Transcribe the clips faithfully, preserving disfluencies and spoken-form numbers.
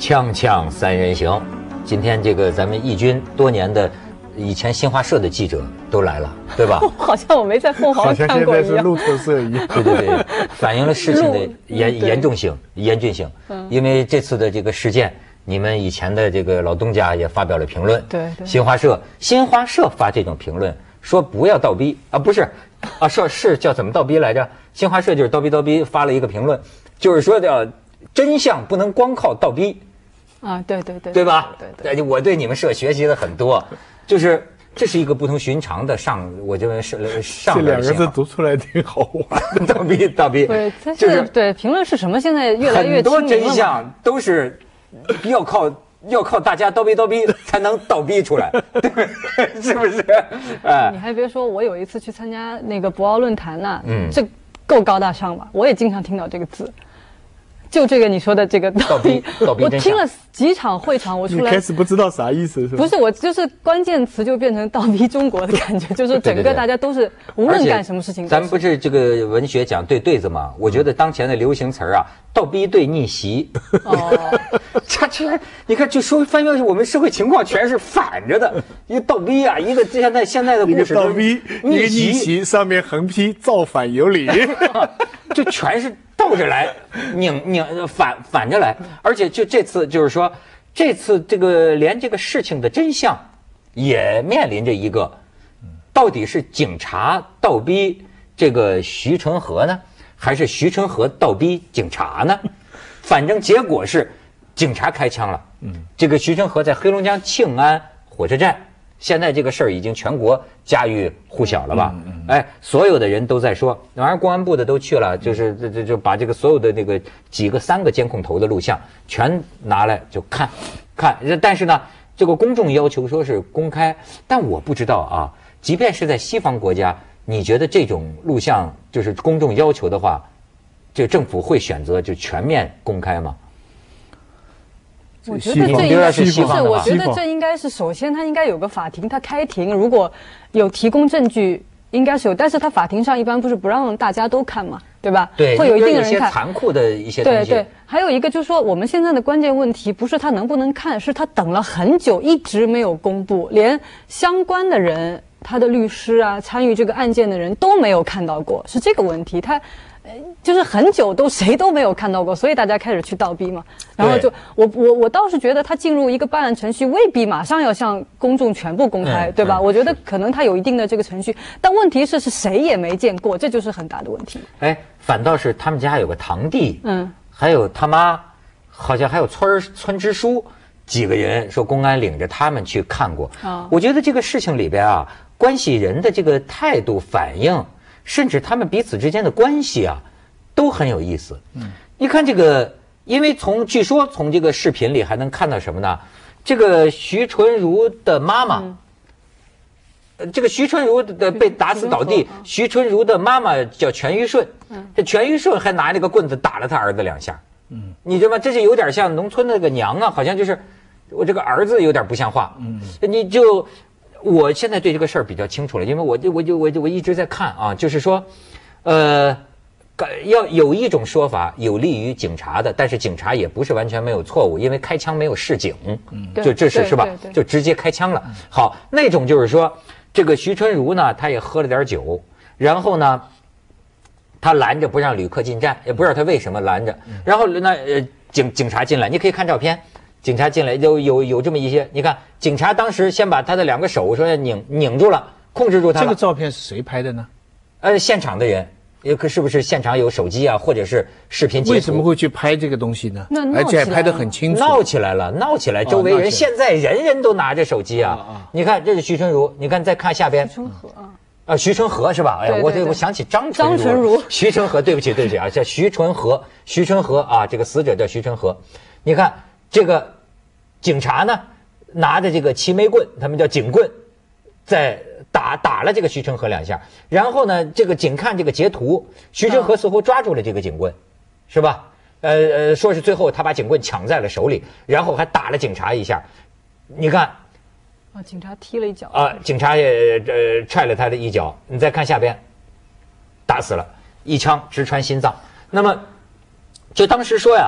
锵锵三人行，今天这个咱们义军多年的以前新华社的记者都来了，对吧？ 好像我没在凤凰看过一样。 好像现在是路透社一样。 对对对，反映了事情的严严重性、严峻性。嗯，因为这次的这个事件，你们以前的这个老东家也发表了评论。 对对。 新华社，新华社发这种评论说不要倒逼啊，不是啊，说是叫怎么倒逼来着？新华社就是倒逼倒逼发了一个评论，就是说叫真相不能光靠倒逼。 啊，对对对， 对吧？ 对对， 我对你们社学习了很多，就是这是一个不同寻常的上，我觉得是上这两个字读出来挺好玩的， 倒逼倒逼， 对，就是对评论是什么？现在越来越很多真相都是要靠要靠大家倒逼倒逼才能倒逼出来，对不对？是不是？哎， 你还别说，我有一次去参加那个博鳌论坛呐， 嗯， 这够高大上吧？我也经常听到这个字。就这个你说的这个倒逼，倒逼我听了几场会场，我出来你开始不知道啥意思是吧？ 不是，我就是关键词就变成倒逼中国的感觉，就是整个大家都是无论干什么事情。 咱们不是这个文学讲对对子吗？我觉得当前的流行词儿啊，倒逼对逆袭。哦，它这你看，就说翻译我们社会情况全是反着的，一个倒逼啊，一个现在现在的故事倒逼，一个逆袭，上面横批造反有理， 就全是。倒着来，拧拧反反着来，而且就这次就是说，这次这个连这个事情的真相，也面临着一个，到底是警察倒逼这个徐纯和呢，还是徐纯和倒逼警察呢？反正结果是，警察开枪了。嗯，这个徐纯和在黑龙江庆安火车站。现在这个事儿已经全国家喻户晓了吧？嗯嗯、哎，所有的人都在说，当然公安部的都去了，就是这这就把这个所有的那个几个三个监控头的录像全拿来就看，看。但是呢，这个公众要求说是公开，但我不知道啊，即便是在西方国家，你觉得这种录像就是公众要求的话，这个政府会选择就全面公开吗？ 我觉得这应该是，是我觉得这应该是首先它应该有个法庭，它开庭如果有提供证据，应该是有，但是它法庭上一般不是不让大家都看嘛，对吧？ 对， 会有一定的人看。 残酷的一些东西。 对对，还有一个就是说，我们现在的关键问题不是他能不能看，是他等了很久一直没有公布，连相关的人、他的律师啊、参与这个案件的人都没有看到过，是这个问题。他。就是很久都谁都没有看到过，所以大家开始去倒逼嘛。然后就我我我倒是觉得他进入一个办案程序，未必马上要向公众全部公开，嗯、对吧？嗯、我觉得可能他有一定的这个程序，但问题是是谁也没见过，这就是很大的问题。 哎，反倒是他们家有个堂弟， 嗯， 还有他妈，好像还有村村支书几个人说公安领着他们去看过。 哦、 我觉得这个事情里边啊，关系人的这个态度反应。甚至他们彼此之间的关系啊，都很有意思。嗯，你看这个，因为从据说从这个视频里还能看到什么呢？这个徐纯如的妈妈，嗯呃、这个徐纯如的被打死倒地，徐纯如的妈妈叫全玉顺。嗯，这全玉顺还拿那个棍子打了他儿子两下。嗯，你知道吗？这就有点像农村那个娘啊，好像就是我这个儿子有点不像话。嗯，你就。我现在对这个事儿比较清楚了，因为我就我就我就我一直在看啊，就是说，呃，要有一种说法有利于警察的，但是警察也不是完全没有错误，因为开枪没有示警，嗯，就这是是吧？就直接开枪了。好，那种就是说，这个徐纯如呢，他也喝了点酒，然后呢，他拦着不让旅客进站，也不知道他为什么拦着，然后那呃警警察进来，你可以看照片。警察进来有有有这么一些，你看，警察当时先把他的两个手说拧拧住了，控制住他了。 这个照片是谁拍的呢？ 呃，现场的人，也可是不是现场有手机啊，或者是视频截图？ 为什么会去拍这个东西呢？而且还拍得很清楚。 闹起来了，闹起来，周围人、哦、现在人人都拿着手机啊。啊啊你看，这是徐纯如，你看再看下边。 徐纯和啊。 啊，徐纯和是吧？哎呀，我这我想起张纯如。 张纯如。 徐纯和，对不起对不起啊，叫徐纯和，徐纯和啊，这个死者叫徐纯和。你看这个。警察呢，拿着这个齐眉棍，他们叫警棍，在打打了这个徐纯和两下。然后呢，这个仅看这个截图，徐纯和似乎抓住了这个警棍，是吧？呃呃，说是最后他把警棍抢在了手里，然后还打了警察一下。你看， 啊，警察踢了一脚啊，警察也呃踹了他的一脚。你再看下边，打死了，一枪直穿心脏。那么，就当时说呀。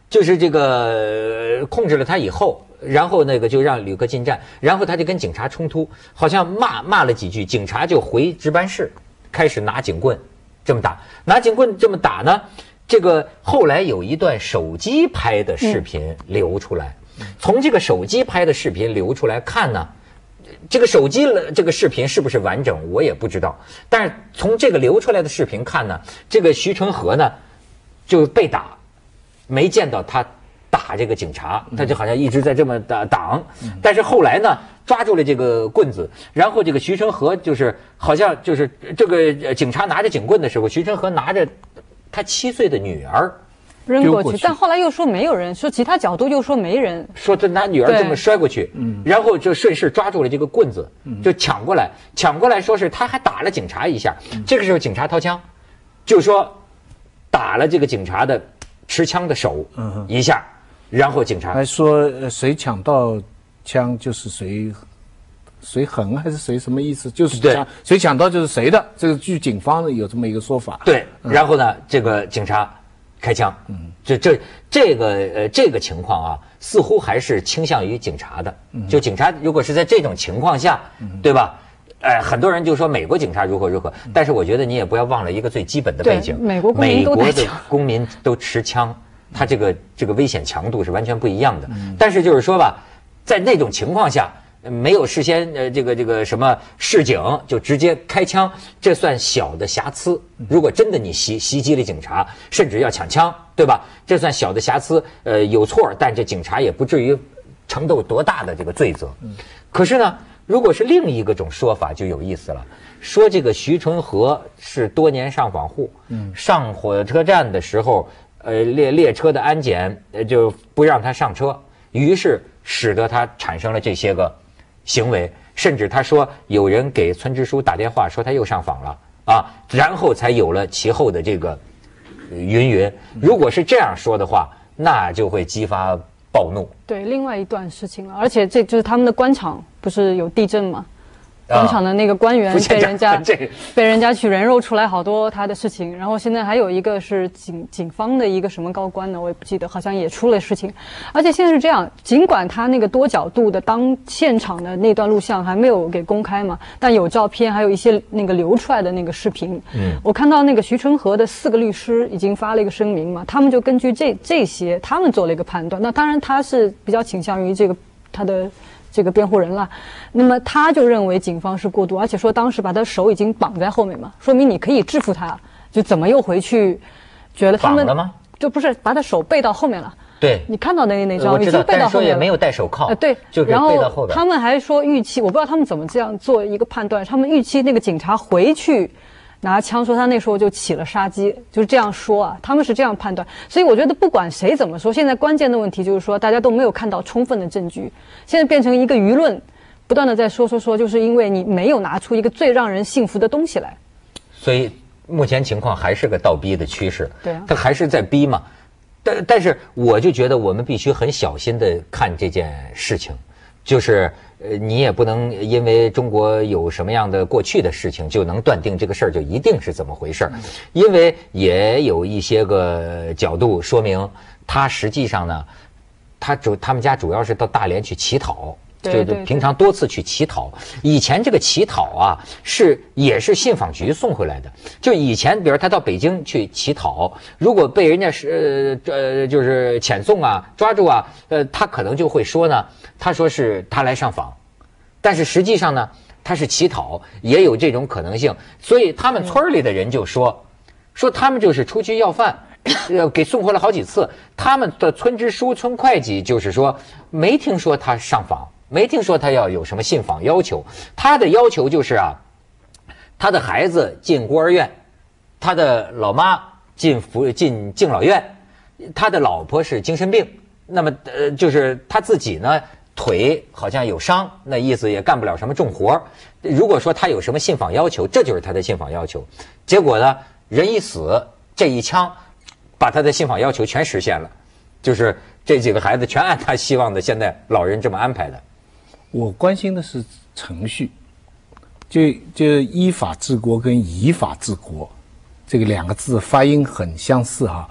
就是这个控制了他以后，然后那个就让旅客进站，然后他就跟警察冲突，好像骂骂了几句，警察就回值班室，开始拿警棍这么打，拿警棍这么打呢。这个后来有一段手机拍的视频流出来，从这个手机拍的视频流出来看呢，这个手机这个视频是不是完整我也不知道，但是从这个流出来的视频看呢，这个徐纯和呢就被打，没见到他打这个警察，他就好像一直在这么打挡，但是后来呢抓住了这个棍子，然后这个徐纯和就是好像就是这个警察拿着警棍的时候，徐纯和拿着他七岁的女儿扔过去，但后来又说没有人，说其他角度又说没人， 说他拿女儿这么摔过去，然后就顺势抓住了这个棍子，就抢过来，抢过来说是他还打了警察一下，这个时候警察掏枪，就说打了这个警察的持枪的手一下，然后警察还说谁抢到枪就是谁。谁横还是谁什么意思？就是抢谁抢到就是谁的。这个据警方有这么一个说法。 对，然后呢，这个警察开枪。嗯，这这这个呃这个情况啊，似乎还是倾向于警察的。就警察如果是在这种情况下，对吧？哎，很多人就说美国警察如何如何，但是我觉得你也不要忘了一个最基本的背景： 美国公民都带枪， 美国的公民都持枪，他这个这个危险强度是完全不一样的。但是就是说吧，在那种情况下。没有事先呃这个这个什么示警就直接开枪，这算小的瑕疵。如果真的你袭袭击了警察，甚至要抢枪，对吧？这算小的瑕疵，呃有错，但这警察也不至于承受多大的这个罪责。可是呢，如果是另一个种说法就有意思了，说这个徐纯和是多年上访户，上火车站的时候，呃列列车的安检呃就不让他上车，于是使得他产生了这些个。行为，甚至他说有人给村支书打电话说他又上访了啊，然后才有了其后的这个云云。如果是这样说的话，那就会激发暴怒。 对，另外一段事情了，而且这就是他们的官场不是有地震吗？官场的那个官员被人家、啊、被人家去人肉出来好多他的事情，然后现在还有一个是警警方的一个什么高官呢，我也不记得，好像也出了事情。而且现在是这样，尽管他那个多角度的当现场的那段录像还没有给公开嘛，但有照片，还有一些那个流出来的那个视频。嗯，我看到那个徐纯和的四个律师已经发了一个声明嘛，他们就根据这这些，他们做了一个判断。那当然他是比较倾向于这个他的。这个辩护人了，那么他就认为警方是过度，而且说当时把他手已经绑在后面嘛，说明你可以制服他，就怎么又回去，觉得他们绑了吗？ 就不是把他手背到后面了。 对， 你看到的那张已经背到后面了，但是说也没有戴手铐。 呃，对， 就是背到后边。 然后他们还说预期，我不知道他们怎么这样做一个判断，他们预期那个警察回去。拿枪说他那时候就起了杀机，就是这样说啊，他们是这样判断。所以我觉得不管谁怎么说，现在关键的问题就是说大家都没有看到充分的证据，现在变成一个舆论不断的在说说说，就是因为你没有拿出一个最让人信服的东西来。 所以目前情况还是个倒逼的趋势， 对啊， 他还是在逼嘛。但但是我就觉得我们必须很小心的看这件事情，就是呃，你也不能因为中国有什么样的过去的事情，就能断定这个事儿就一定是怎么回事儿，因为也有一些个角度说明，他实际上呢，他主他们家主要是到大连去乞讨。 对， 就平常多次去乞讨，以前这个乞讨啊是也是信访局送回来的。就以前，比如他到北京去乞讨，如果被人家是呃呃就是遣送啊、抓住啊，呃，他可能就会说呢，他说是他来上访，但是实际上呢，他是乞讨，也有这种可能性。所以他们村里的人就说，说他们就是出去要饭。呃，给送回来好几次。他们的村支书、村会计就是说，没听说他上访，没听说他要有什么信访要求。他的要求就是啊，他的孩子进孤儿院，他的老妈进福进敬老院，他的老婆是精神病。那么呃，就是他自己呢，腿好像有伤，那意思也干不了什么重活。如果说他有什么信访要求，这就是他的信访要求。结果呢，人一死，这一枪。把他的信访要求全实现了，就是这几个孩子全按他希望的，现在老人这么安排的。 我关心的是程序，就就依法治国跟以法治国这个两个字发音很相似哈。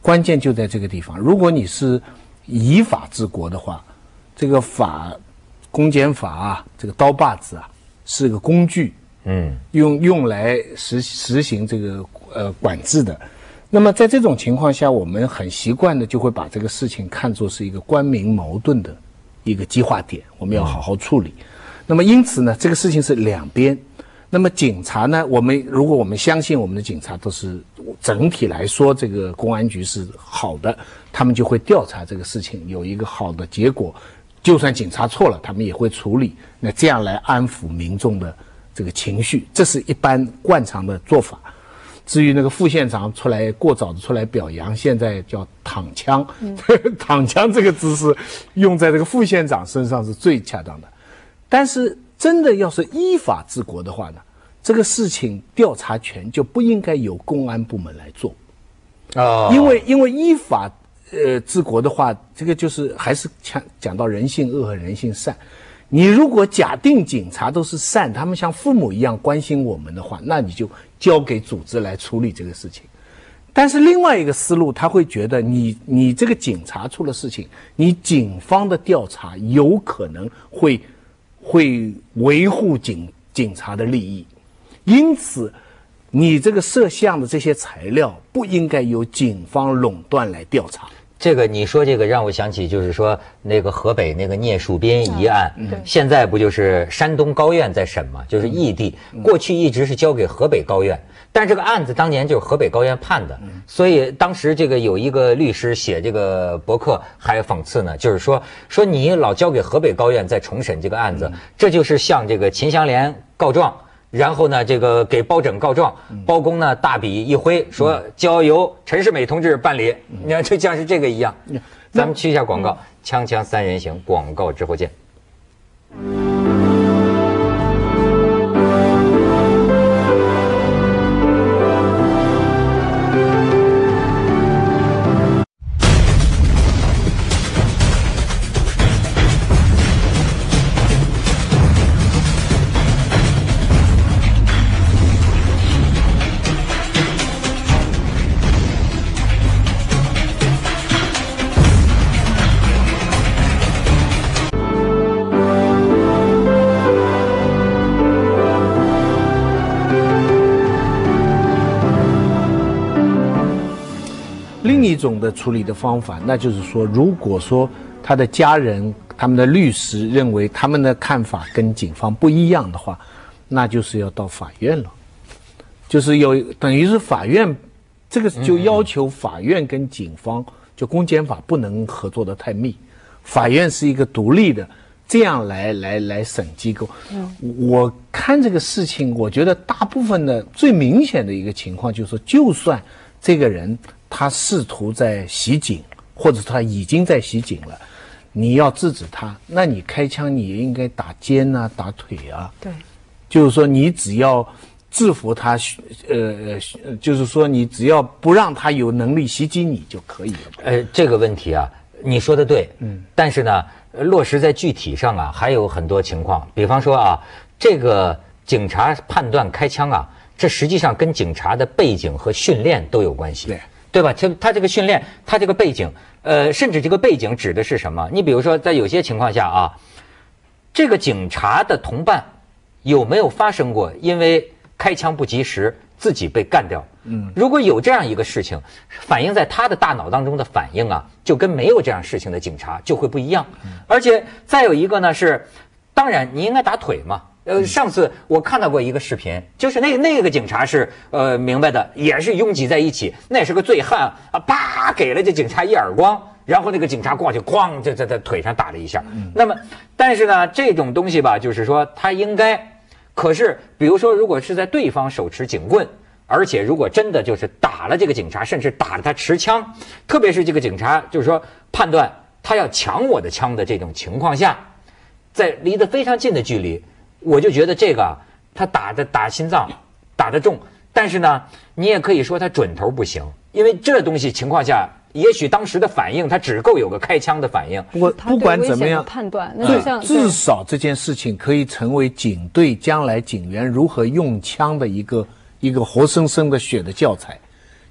关键就在这个地方。如果你是以法治国的话，这个法，公检法啊，这个刀把子啊，是个工具，嗯，用用来实实行这个呃管制的。那么在这种情况下，我们很习惯的就会把这个事情看作是一个官民矛盾的一个激化点，我们要好好处理。嗯、那么因此呢，这个事情是两边。那么警察呢，我们如果我们相信我们的警察都是整体来说这个公安局是好的，他们就会调查这个事情，有一个好的结果。就算警察错了，他们也会处理。那这样来安抚民众的这个情绪，这是一般惯常的做法。至于那个副县长出来过早的出来表扬，现在叫躺枪，嗯、躺枪这个姿势用在这个副县长身上是最恰当的。但是真的要是依法治国的话呢，这个事情调查权就不应该由公安部门来做，啊、哦，因为因为依法呃治国的话，这个就是还是讲讲到人性恶和人性善。你如果假定警察都是善，他们像父母一样关心我们的话，那你就交给组织来处理这个事情。但是另外一个思路，他会觉得你你这个警察出了事情，你警方的调查有可能会会维护警警察的利益，因此你这个摄像的这些材料不应该由警方垄断来调查。 这个你说这个让我想起，就是说那个河北那个聂树斌一案，嗯、现在不就是山东高院在审吗？就是异地，嗯、过去一直是交给河北高院，但这个案子当年就是河北高院判的，嗯、所以当时这个有一个律师写这个博客还讽刺呢，就是说说你老交给河北高院再重审这个案子，嗯、这就是向这个秦香莲告状。然后呢，这个给包拯告状，包公呢大笔一挥，说交由陈世美同志办理。你看，这像是这个一样。咱们去一下广告，锵锵三人行，广告之后见。 另一种的处理的方法，那就是说，如果说他的家人、他们的律师认为他们的看法跟警方不一样的话，那就是要到法院了，就是有等于是法院，这个就要求法院跟警方，就公检法不能合作的太密，法院是一个独立的，这样来来来审机构。嗯，我看这个事情，我觉得大部分的最明显的一个情况就是说，就算这个人他试图在袭警，或者他已经在袭警了，你要制止他，那你开枪你也应该打肩啊，打腿啊。 对， 就是说你只要制服他，呃，就是说你只要不让他有能力袭击你就可以了。 呃，这个问题啊，你说的对，嗯，但是呢，落实在具体上啊，还有很多情况，比方说啊，这个警察判断开枪啊，这实际上跟警察的背景和训练都有关系。对。对吧？他他这个训练，他这个背景，呃，甚至这个背景指的是什么？你比如说，在有些情况下啊，这个警察的同伴有没有发生过因为开枪不及时自己被干掉？嗯，如果有这样一个事情，反映在他的大脑当中的反应啊，就跟没有这样事情的警察就会不一样。而且再有一个呢是，当然你应该打腿嘛。呃，上次我看到过一个视频，就是那那个警察是呃明白的，也是拥挤在一起，那是个醉汉啊，啪给了这警察一耳光，然后那个警察过去哐就在在腿上打了一下。嗯、那么，但是呢，这种东西吧，就是说他应该，可是比如说，如果是在对方手持警棍，而且如果真的就是打了这个警察，甚至打了他持枪，特别是这个警察就是说判断他要抢我的枪的这种情况下，在离得非常近的距离。我就觉得这个他打的打心脏打得重，但是呢，你也可以说他准头不行，因为这东西情况下，也许当时的反应他只够有个开枪的反应。 不过不管怎么样， 判断那就像至少这件事情可以成为警队将来警员如何用枪的一个一个活生生的血的教材。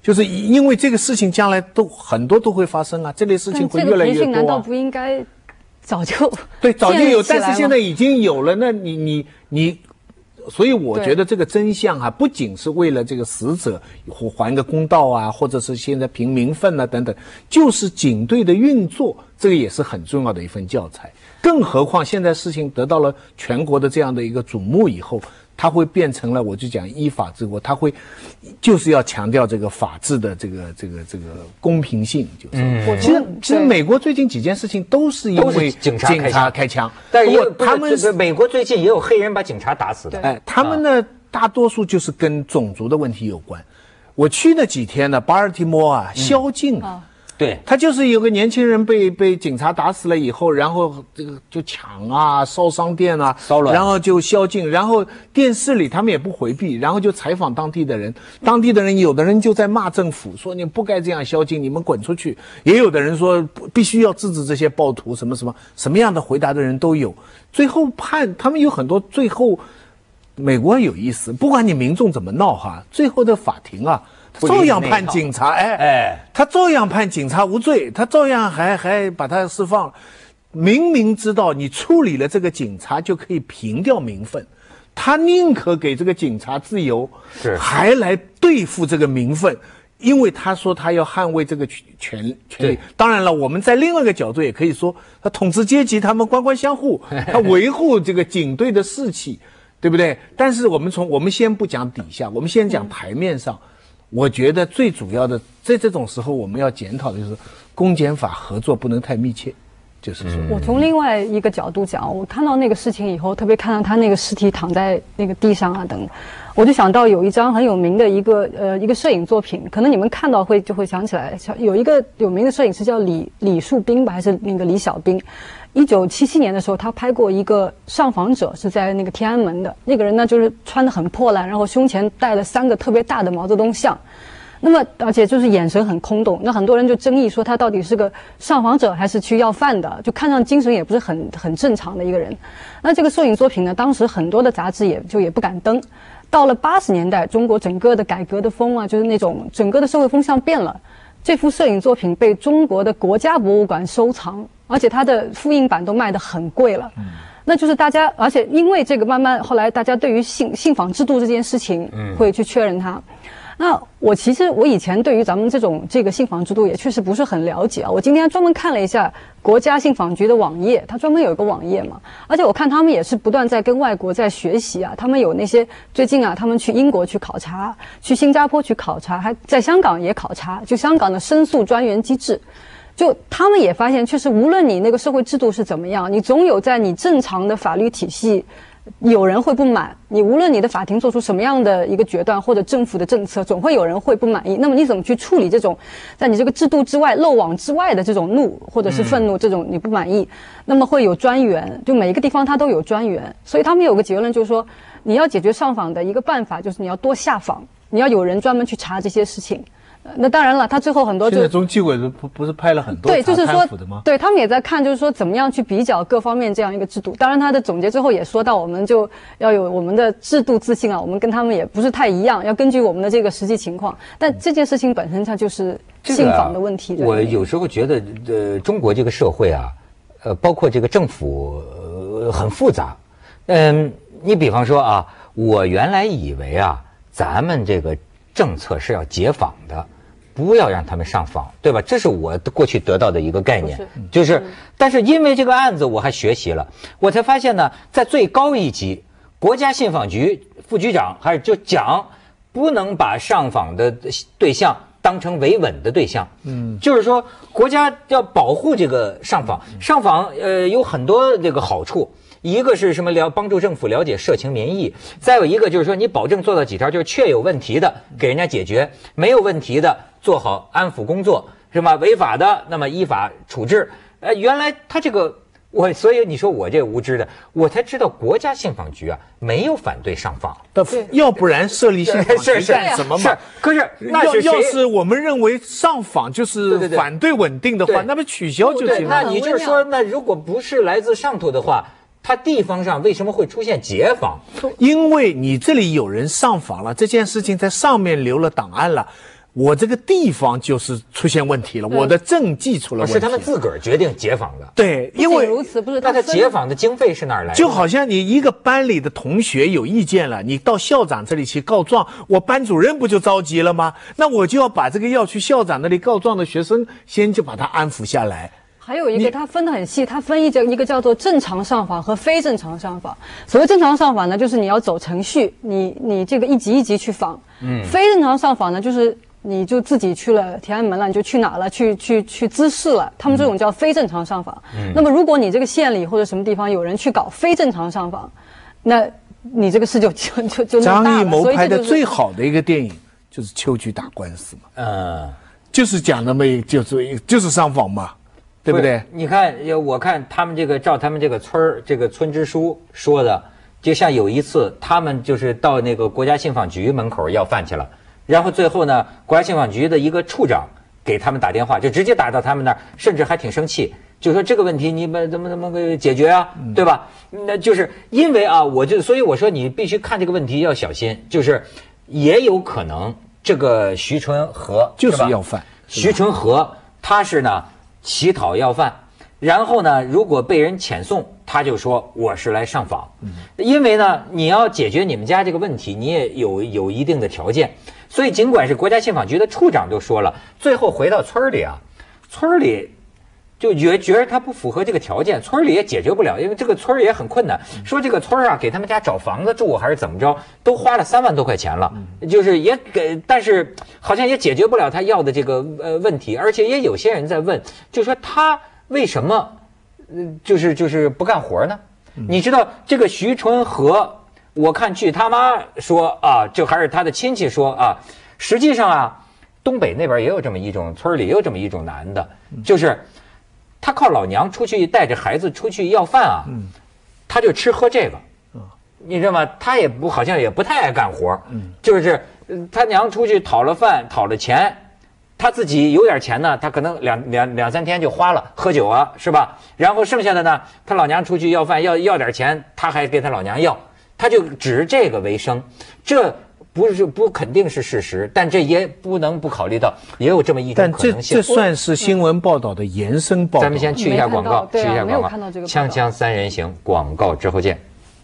就是因为这个事情将来都很多都会发生啊，这类事情会越来越多、啊。 这个培训难道不应该早就对早就有，但是现在已已经有了，那你你你。所以我觉得这个真相啊，不仅是为了这个死者还个公道啊，或者是现在评名分啊等等，就是警队的运作，这个也是很重要的一份教材。更何况现在事情得到了全国的这样的一个瞩目以后，它会变成了，我就讲依法治国，它会就是要强调这个法治的这个这个这个公平性，就是。嗯、其实其实美国最近几件事情都是因为警察警察开枪， 但是他们美国最近也有黑人把警察打死的。 哎，他们呢、啊、大多数就是跟种族的问题有关。我去那几天呢，巴尔的摩啊，宵禁啊。嗯对， 他就是有个年轻人被被警察打死了以后，然后这个就抢啊、烧商店啊、 骚乱， 然后就宵禁，然后电视里他们也不回避，然后就采访当地的人，当地的人有的人就在骂政府，说你不该这样宵禁，你们滚出去；也有的人说必须要制止这些暴徒，什么什么什么样的回答的人都有。最后判他们有很多，最后美国有意思，不管你民众怎么闹哈，最后的法庭啊。照样判警察，哎哎，他照样判警察无罪，他照样还还把他释放了。明明知道你处理了这个警察就可以平掉民愤，他宁可给这个警察自由， 是还来对付这个民愤，因为他说他要捍卫这个权权利。当然了，我们在另外一个角度也可以说，他统治阶级他们官官相护，他维护这个警队的士气，对不对？但是我们从我们先不讲底下，我们先讲台面上。嗯，我觉得最主要的，在这种时候我们要检讨的就是公检法合作不能太密切，就是说。 我从另外一个角度讲，我看到那个事情以后，特别看到他那个尸体躺在那个地上啊等，我就想到有一张很有名的一个呃一个摄影作品，可能你们看到会就会想起来，有一个有名的摄影师叫李李树斌吧，还是那个李小兵。一九七七年的时候，他拍过一个上访者，是在那个天安门的那个人呢，就是穿得很破烂，然后胸前戴了三个特别大的毛泽东像，那么而且就是眼神很空洞。那很多人就争议说他到底是个上访者还是去要饭的，就看上精神也不是很很正常的一个人。那这个摄影作品呢，当时很多的杂志也就也不敢登。到了八十年代，中国整个的改革的风啊，就是那种整个的社会风向变了。这幅摄影作品被中国的国家博物馆收藏，而且它的复印版都卖得很贵了。嗯，那就是大家，而且因为这个慢慢后来大家对于信信访制度这件事情会去确认它。那我其实我以前对于咱们这种这个信访制度也确实不是很了解啊。我今天专门看了一下国家信访局的网页，它专门有一个网页嘛，而且我看他们也是不断在跟外国在学习啊。他们有那些最近啊，他们去英国去考察，去新加坡去考察，还在香港也考察，就香港的申诉专员机制。就他们也发现，确实无论你那个社会制度是怎么样，你总有在你正常的法律体系有人会不满，你无论你的法庭做出什么样的一个决断，或者政府的政策，总会有人会不满意。那么你怎么去处理这种在你这个制度之外漏网之外的这种怒或者是愤怒，这种你不满意，那么会有专员，就每一个地方它都有专员。所以他们有个结论就是说，你要解决上访的一个办法就是你要多下访，你要有人专门去查这些事情。那当然了，他最后很多就现在中纪委不不是拍了很多对，就是说的吗？ 对他们也在看，就是说怎么样去比较各方面这样一个制度。当然，他的总结最后也说到，我们就要有我们的制度自信啊，我们跟他们也不是太一样，要根据我们的这个实际情况。但这件事情本身它就是信访的问题。 这个啊、我有时候觉得，呃，中国这个社会啊，呃，包括这个政府、呃、很复杂。嗯，你比方说啊，我原来以为啊，咱们这个政策是要解访的。不要让他们上访，对吧？这是我过去得到的一个概念，就是，但是因为这个案子，我还学习了，我才发现呢，在最高一级，国家信访局副局长还是就讲，不能把上访的对象当成维稳的对象，嗯，就是说国家要保护这个上访，上访呃有很多这个好处。一个是什么了帮助政府了解社情民意，再有一个就是说你保证做到几条，就是确有问题的给人家解决，没有问题的做好安抚工作，是吧？违法的那么依法处置。呃，原来他这个我，所以你说我这无知的，我才知道国家信访局啊没有反对上访， 要不然设立信访局干什么嘛？ 可是那是要是我们认为上访就是反对稳定的话，那么取消就行了。 那你就是说，那如果不是来自上头的话。它地方上为什么会出现解访？ 因为你这里有人上访了，这件事情在上面留了档案了， 我这个地方就是出现问题了，我的政绩出了问题。 是他们自个儿决定解访的。 对，因为如此，不是那他解访的经费是哪儿来的？ 就好像你一个班里的同学有意见了，你到校长这里去告状，我班主任不就着急了吗？那我就要把这个要去校长那里告状的学生先就把他安抚下来。 还有一个，它分得很细，它分一个一个叫做正常上访和非正常上访。所谓正常上访呢，就是你要走程序，你你这个一级一级去访。嗯。非正常上访呢，就是你就自己去了天安门了，你就去哪了，去去去滋事了。他们这种叫非正常上访。嗯。那么如果你这个县里或者什么地方有人去搞非正常上访，那你这个事就就就就张艺谋拍的最好的一个电影就是《秋菊打官司》嘛。嗯。就是讲的没，就是就是上访嘛。对不对？ 你看，我看他们这个照他们这个村儿这个村支书说的，就像有一次他们就是到那个国家信访局门口要饭去了，然后最后呢，国家信访局的一个处长给他们打电话，就直接打到他们那儿，甚至还挺生气，就说这个问题你们怎么怎么解决啊，对吧？那就是因为啊，我就所以我说你必须看这个问题要小心，就是也有可能这个徐春和就是要饭， 徐春和他是呢。乞讨要饭，然后呢，如果被人遣送，他就说我是来上访，嗯、因为呢，你要解决你们家这个问题，你也有有一定的条件，所以尽管是国家信访局的处长都说了，最后回到村里啊，村里就觉觉得他不符合这个条件，村里也解决不了，因为这个村也很困难，说这个村啊给他们家找房子住还是怎么着，都花了三万多块钱了，就是也给，但是好像也解决不了他要的这个呃问题，而且也有些人在问，就说他为什么呃就是就是不干活呢？你知道这个徐春和，我看据他妈说啊，就还是他的亲戚说啊，实际上啊，东北那边也有这么一种村里也有这么一种男的，就是他靠老娘出去带着孩子出去要饭啊，嗯、他就吃喝这个，嗯、你知道吗？他也不好像也不太爱干活，嗯、就是他娘出去讨了饭讨了钱，他自己有点钱呢，他可能两两两三天就花了，喝酒啊是吧？然后剩下的呢，他老娘出去要饭要要点钱，他还给他老娘要，他就指这个为生，这。不是不肯定是事实，但这也不能不考虑到，也有这么一种可能性。 但这这算是新闻报道的延伸报道。 咱们先去一下广告，去一下广告。锵锵三人行，广告之后见。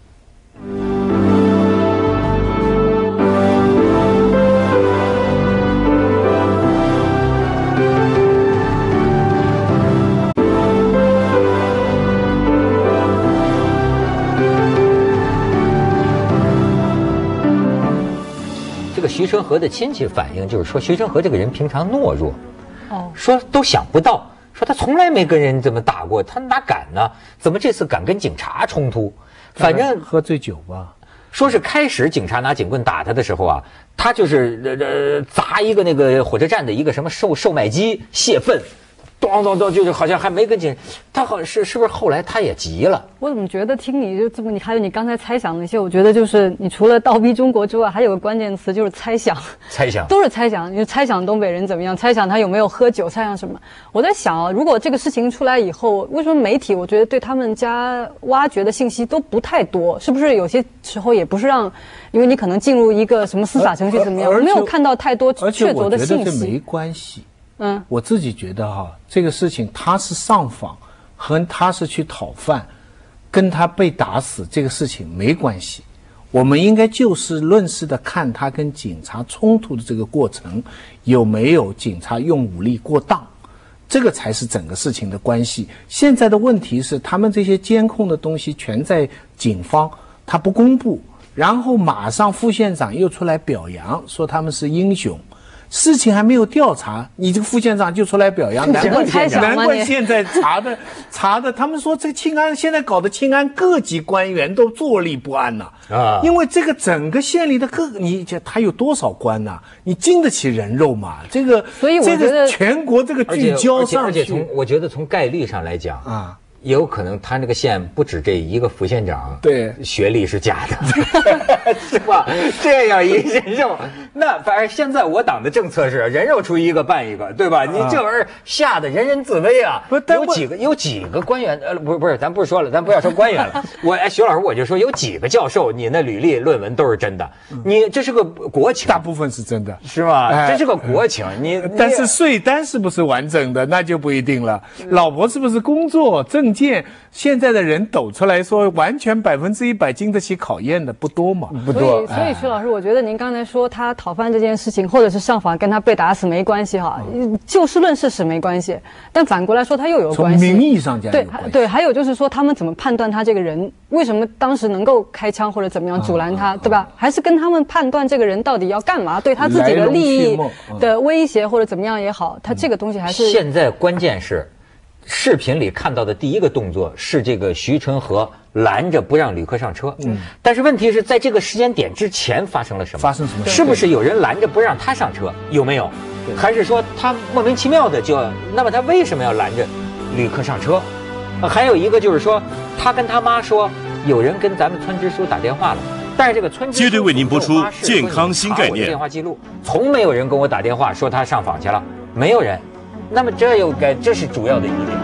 这个徐春和的亲戚反映就是说，徐春和这个人平常懦弱，哦，说都想不到，说他从来没跟人这么打过，他哪敢呢？怎么这次敢跟警察冲突？反正喝醉酒吧。 说是开始警察拿警棍打他的时候啊，他就是呃呃砸一个那个火车站的一个什么售售卖机泄愤。咚咚咚，就是好像还没跟警，他好是是不是后来他也急了？ 我怎么觉得听你就这么，你还有你刚才猜想那些，我觉得就是你除了倒逼中国之外，还有个关键词就是猜想， 猜想都是猜想，你猜想东北人怎么样，猜想他有没有喝酒，猜想什么？我在想啊，如果这个事情出来以后，为什么媒体我觉得对他们家挖掘的信息都不太多？是不是有些时候也不是让，因为你可能进入一个什么司法程序怎么样，我没有看到太多确凿的信息。 而且我觉得这没关系。嗯，我自己觉得哈，这个事情他是上访和他是去讨饭，跟他被打死这个事情没关系。我们应该就事论事的看他跟警察冲突的这个过程有没有警察用武力过当，这个才是整个事情的关系。现在的问题是他们这些监控的东西全在警方，他不公布，然后马上副县长又出来表扬说他们是英雄。事情还没有调查，你这个副县长就出来表扬，难怪难怪现在查的查的，他们说这个庆安现在搞的庆安各级官员都坐立不安呐啊！因为这个整个县里的各你他有多少官呐、啊？你经得起人肉吗？这个所以我觉得全国这个聚焦上去， 而且从我觉得从概率上来讲啊。也有可能他那个县不止这一个副县长， 对， 学历是假的。 是吧？这样一人肉，那反正现在我党的政策是人肉出一个办一个，对吧？你这玩意儿吓得人人自危啊！ 不， 有几个有几个官员呃，不不是，咱不是说了，咱不要说官员了。我哎，徐老师，我就说有几个教授，你那履历论文都是真的，你这是个国情， 大部分是真的， 是吧？这是个国情，你但是税单是不是完整的，那就不一定了。老婆是不是工作证件，现在的人抖出来说完全百分之一百经得起考验的不多嘛？ 不多。 所以，所以徐老师，我觉得您刚才说他讨饭这件事情，或者是上访跟他被打死没关系哈，就事论事实没关系。但反过来说，他又有关系。 从名义上讲有关系。 对对，还有就是说，他们怎么判断他这个人为什么当时能够开枪或者怎么样阻拦他，对吧？还是跟他们判断这个人到底要干嘛，对他自己的利益的威胁或者怎么样也好，他这个东西还是。 现在关键是，视频里看到的第一个动作是这个徐春和拦着不让旅客上车。嗯，但是问题是在这个时间点之前发生了什么？ 发生什么？ 是不是有人拦着不让他上车？有没有？还是说他莫名其妙的就要？那么他为什么要拦着旅客上车？还有一个就是说，他跟他妈说，有人跟咱们村支书打电话了，但是这个村支书接着为您播出健康新概念。 电话记录从没有人跟我打电话说他上访去了，没有人。那么这又该这是主要的疑点。